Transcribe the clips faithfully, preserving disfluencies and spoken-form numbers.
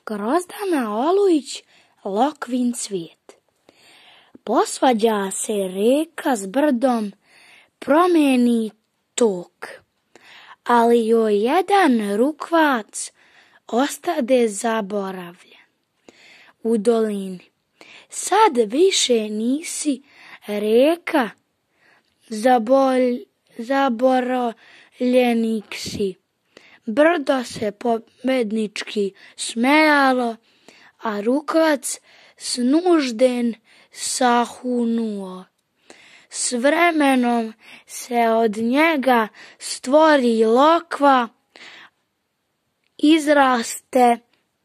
Grozdana Olujić, Lokvin cvijet. Posvađa se reka s brdom, promeni tok, ali joj jedan rukvac ostade zaboravljen u dolini. Sad više nisi reka, zabolj, zaboravljenik si. Brdo se pobednički smejalo, a rukvac snužden sahunuo. S vremenom se od njega stvori lokva, izraste,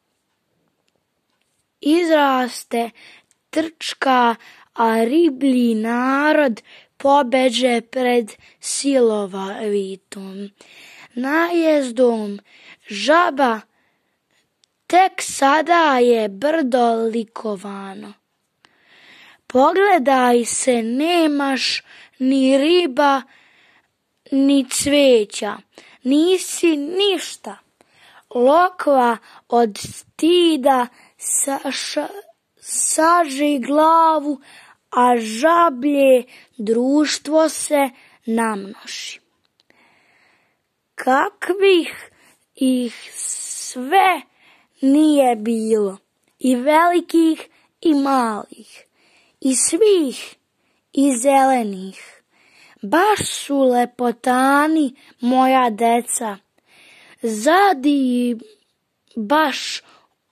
izraste trčka, a riblji narod pobeđe pred silovitom. Najezdom žaba tek sada je brdo likovano. Pogledaj se, nemaš ni riba, ni cveća, nisi ništa. Lokva od stida saša, saži glavu, a žablje društvo se namnoši. Kakvih ih sve nije bilo, i velikih i malih, i svih i zelenih. Baš su lepotani moja deca, zadi baš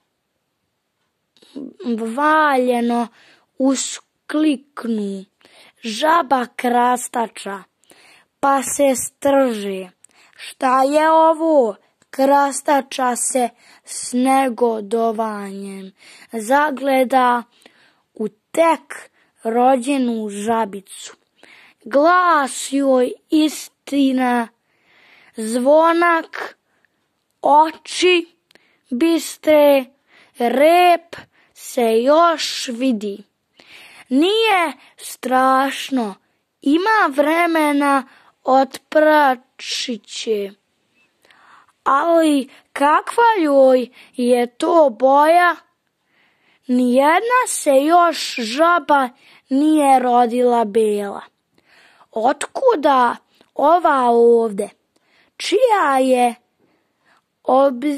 valjeno uskliknu žaba krastača, pa se strže. Šta je ovo? Krastača se s negodovanjem zagleda u tek rođenu žabicu. Glas joj istina, zvonak, oči bistre, rep se još vidi. Nije strašno, ima vremena otpračiće. Ali kakva joj je to boja? Nijedna se još žaba nije rodila bela. Otkuda ova ovde? Čija je obz,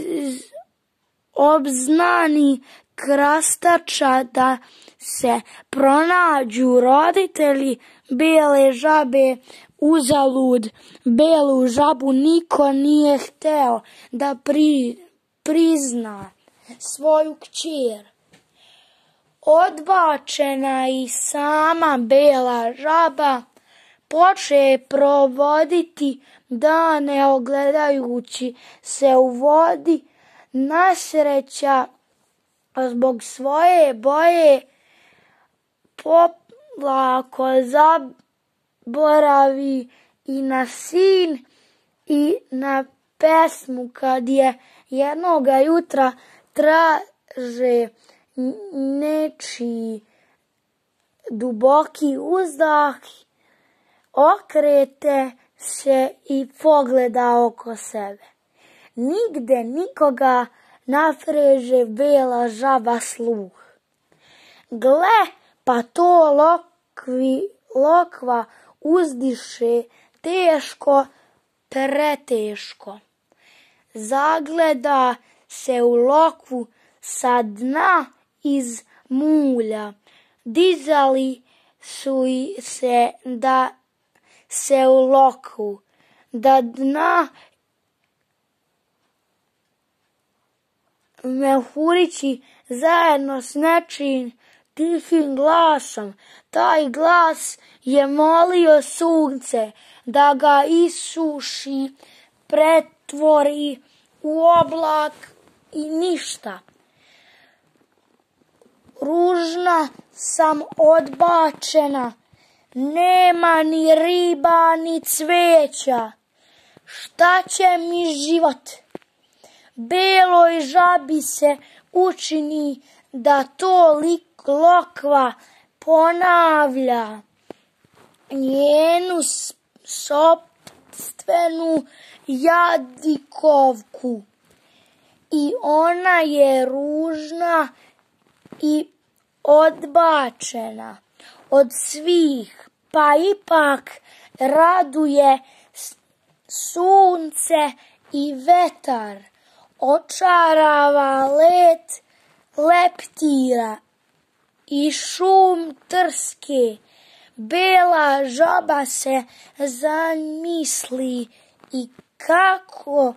obznani krastača da se pronađu roditelji bele žabe? Uzalud belu žabu niko nije hteo da pri, prizna svoju kćer. Odbačena i sama bela žaba poče provoditi dane ogledajući se u vodi. Nasreća zbog svoje boje polako zaboravi i na sin i na pesmu kad je jednoga jutra traže nečiji duboki uzdah, okrete se i pogleda oko sebe. Nigde nikoga nafreže bela žaba sluh. Gle, pa to lokvi, lokva uzdiše teško, preteško. Zagleda se u lokvu sa dna iz mulja. Dizali su se da se u lokvu, da dna mehurići zajedno s nečijim tihim glasom. Taj glas je molio sunce da ga isuši, pretvori u oblak i ništa. Ružna sam odbačena, nema ni riba ni cveća. Šta će mi život? Beloj žabi se učini da to lokva ponavlja njenu sopstvenu jadikovku. i ona je ružna i odbačena od svih, pa ipak raduje sunce i vetar, očarava let leptira i šum trske. Bela žaba se zamisli i kako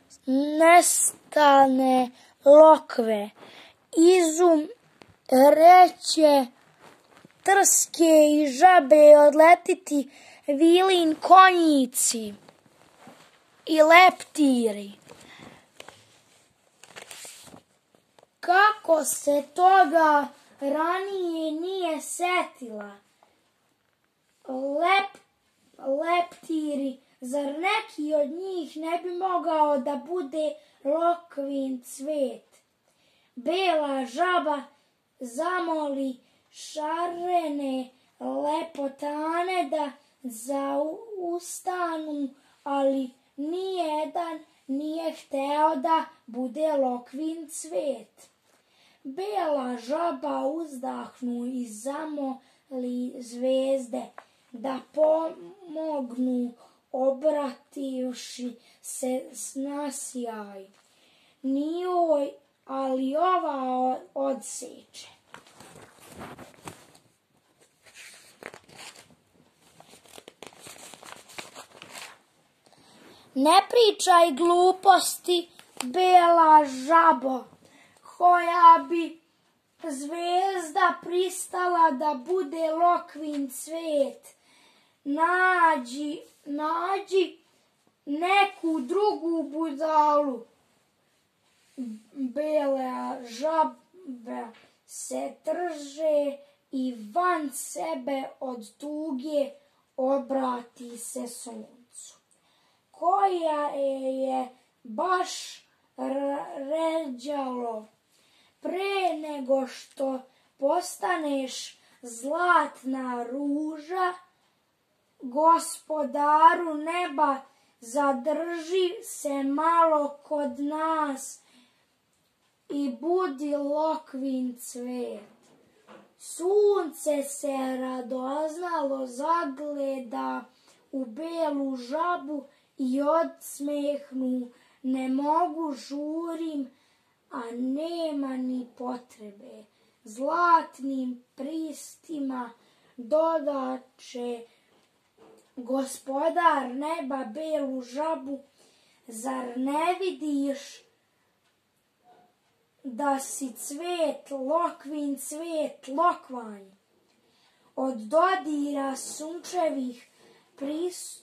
nestane lokve. Izum reće trske i žabe odletiti vilin konjici i leptiri. Kako se toga ranije nije setila? Lep, leptiri, zar neki od njih ne bi mogao da bude lokvin cvet? Bela žaba zamoli šarene lepotane da zaustanu, ali nijedan nije hteo da bude lokvin cvet. Bela žaba uzdahnu i zamoli zvezde da pomognu, obrativši se na sjaj. Njoj, ali ova odseče. Ne pričaj gluposti, bela žabo, koja bi zvezda pristala da bude lokvin cvet. Nađi, nađi neku drugu budalu. Bela žaba se trže i van sebe od tuge obrati se suncu, koja je baš ređalo. Pre nego što postaneš zlatna ruža, gospodaru neba, zadrži se malo kod nas i budi lokvin cvet. Sunce se radoznalo zagleda u belu žabu i odsmehnu, ne mogu, žurim, a nema ni potrebe. Zlatnim pristima dodače gospodar neba belu žabu, zar ne vidiš da si cvet, lokvin cvet, lokvanj? Od dodira sunčevih pris,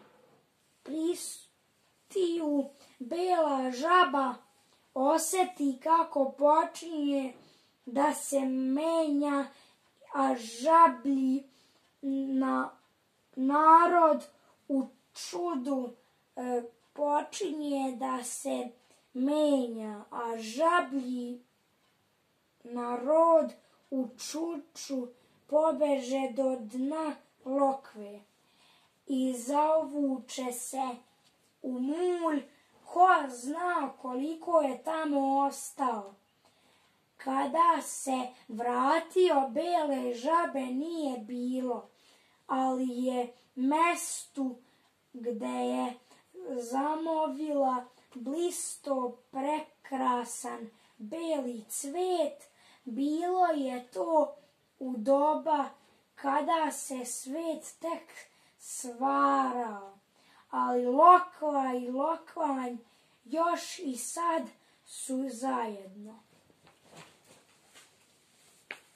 pristiju bela žaba oseti kako počinje da se menja, a žablji na narod u čudu e, počinje da se menja, a žablji narod u čuču pobeže do dna lokve i zavuče se u mulj, ko zna koliko je tamo ostao. Kada se vratio, bele žabe nije bilo, ali je mestu gde je zamovila blisto prekrasan beli cvet, bilo je to u doba kada se svet tek stvarao, ali lokva i lokvanj još i sad su zajedno.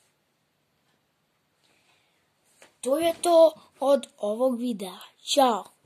To je to od ovog videa. Ćao!